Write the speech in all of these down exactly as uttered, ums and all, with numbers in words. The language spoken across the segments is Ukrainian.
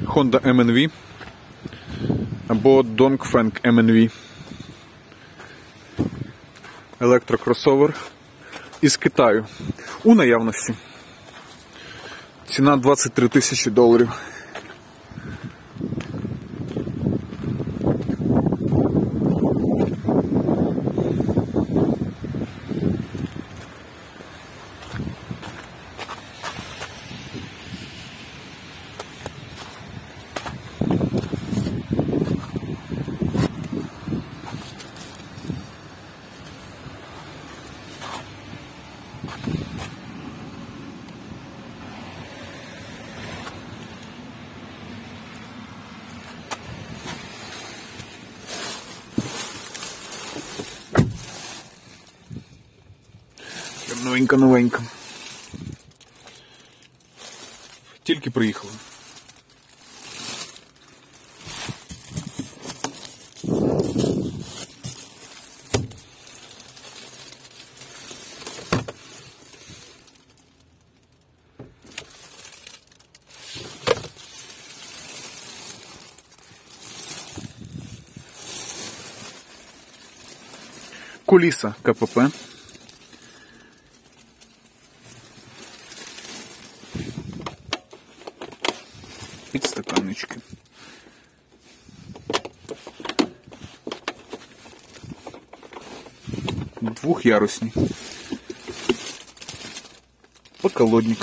Honda ем ен ві або Dongfeng ем ен ві. Електрокросовер із Китаю. У наявності. Ціна двадцять три тисячі доларів. Новенька-новенька. Тільки приїхали. Куліса ка пе пе. Підстаканнички. Двухярусні. Поколодник.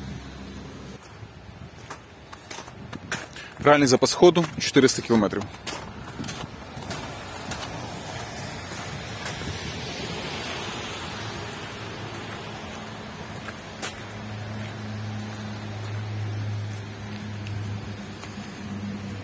Реальний запас ходу чотириста кілометрів.